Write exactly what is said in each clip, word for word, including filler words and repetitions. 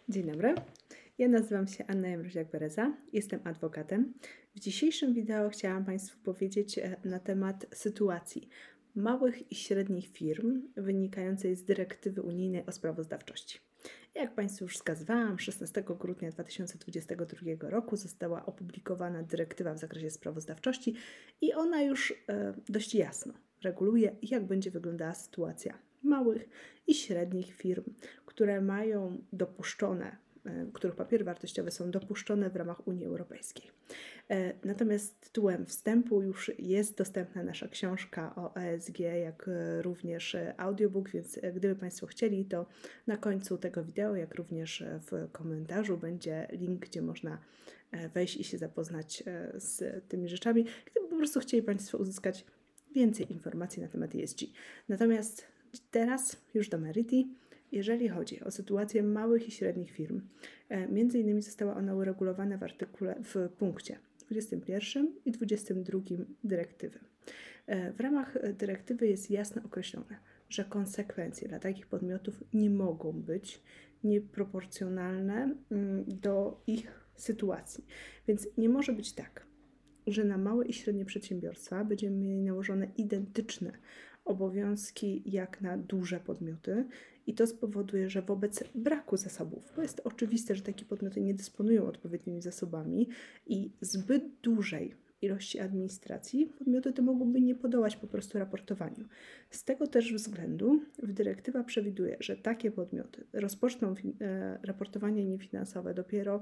Dzień dobry, ja nazywam się Anna Jędrusiak-Bereza, jestem adwokatem. W dzisiejszym wideo chciałam Państwu powiedzieć na temat sytuacji małych i średnich firm wynikającej z dyrektywy unijnej o sprawozdawczości. Jak Państwu już wskazywałam, szesnastego grudnia dwa tysiące dwudziestego drugiego roku została opublikowana dyrektywa w zakresie sprawozdawczości i ona już e, dość jasno reguluje, jak będzie wyglądała sytuacja małych i średnich firm, które mają dopuszczone, których papiery wartościowe są dopuszczone w ramach Unii Europejskiej. Natomiast tytułem wstępu już jest dostępna nasza książka o E S G, jak również audiobook, więc gdyby Państwo chcieli, to na końcu tego wideo, jak również w komentarzu będzie link, gdzie można wejść i się zapoznać z tymi rzeczami, gdyby po prostu chcieli Państwo uzyskać więcej informacji na temat E S G. Natomiast teraz już do meriti. Jeżeli chodzi o sytuację małych i średnich firm, między innymi została ona uregulowana w artykule w punkcie dwudziestym pierwszym i dwudziestym drugim dyrektywy. W ramach dyrektywy jest jasno określone, że konsekwencje dla takich podmiotów nie mogą być nieproporcjonalne do ich sytuacji. Więc nie może być tak, że na małe i średnie przedsiębiorstwa będziemy mieli nałożone identyczne obowiązki jak na duże podmioty i to spowoduje, że wobec braku zasobów, bo jest oczywiste, że takie podmioty nie dysponują odpowiednimi zasobami i zbyt dużej ilości administracji, podmioty te mogłyby nie podołać po prostu raportowaniu. Z tego też względu dyrektywa przewiduje, że takie podmioty rozpoczną raportowanie niefinansowe dopiero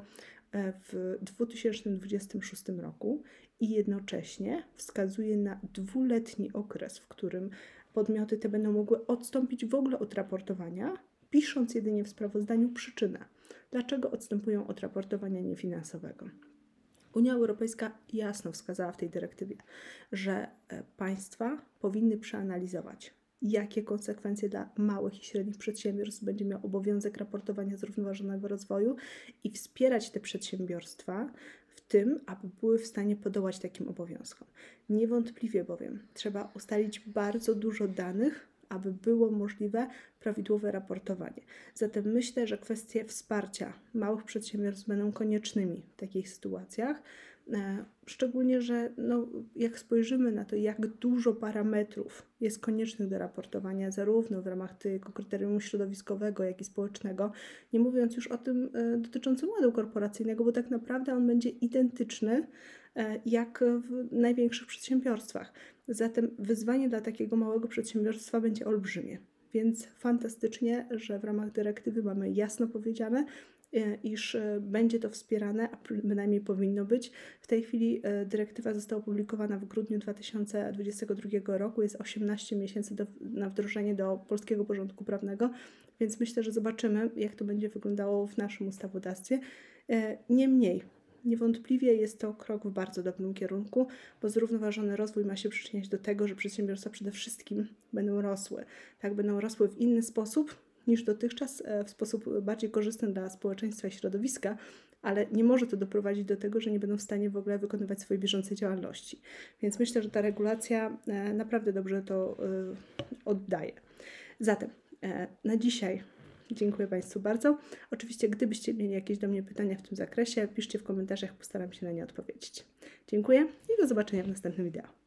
w dwa tysiące dwudziestym szóstym roku i jednocześnie wskazuje na dwuletni okres, w którym podmioty te będą mogły odstąpić w ogóle od raportowania, pisząc jedynie w sprawozdaniu przyczynę, dlaczego odstępują od raportowania niefinansowego. Unia Europejska jasno wskazała w tej dyrektywie, że państwa powinny przeanalizować, jakie konsekwencje dla małych i średnich przedsiębiorstw będzie miał obowiązek raportowania zrównoważonego rozwoju i wspierać te przedsiębiorstwa w tym, aby były w stanie podołać takim obowiązkom. Niewątpliwie bowiem trzeba ustalić bardzo dużo danych, aby było możliwe prawidłowe raportowanie. Zatem myślę, że kwestie wsparcia małych przedsiębiorstw będą koniecznymi w takich sytuacjach, szczególnie, że no, jak spojrzymy na to, jak dużo parametrów jest koniecznych do raportowania, zarówno w ramach tego kryterium środowiskowego, jak i społecznego, nie mówiąc już o tym dotyczącym ładu korporacyjnego, bo tak naprawdę on będzie identyczny jak w największych przedsiębiorstwach. Zatem wyzwanie dla takiego małego przedsiębiorstwa będzie olbrzymie. Więc fantastycznie, że w ramach dyrektywy mamy jasno powiedziane, iż będzie to wspierane, a bynajmniej powinno być. W tej chwili dyrektywa została opublikowana w grudniu dwa tysiące dwudziestego drugiego roku. Jest osiemnaście miesięcy do, na wdrożenie do polskiego porządku prawnego, więc myślę, że zobaczymy, jak to będzie wyglądało w naszym ustawodawstwie. Niemniej, niewątpliwie jest to krok w bardzo dobrym kierunku, bo zrównoważony rozwój ma się przyczyniać do tego, że przedsiębiorstwa przede wszystkim będą rosły. Tak, będą rosły w inny sposób niż dotychczas, w sposób bardziej korzystny dla społeczeństwa i środowiska, ale nie może to doprowadzić do tego, że nie będą w stanie w ogóle wykonywać swojej bieżącej działalności. Więc myślę, że ta regulacja naprawdę dobrze to oddaje. Zatem na dzisiaj dziękuję Państwu bardzo. Oczywiście, gdybyście mieli jakieś do mnie pytania w tym zakresie, piszcie w komentarzach, postaram się na nie odpowiedzieć. Dziękuję i do zobaczenia w następnym wideo.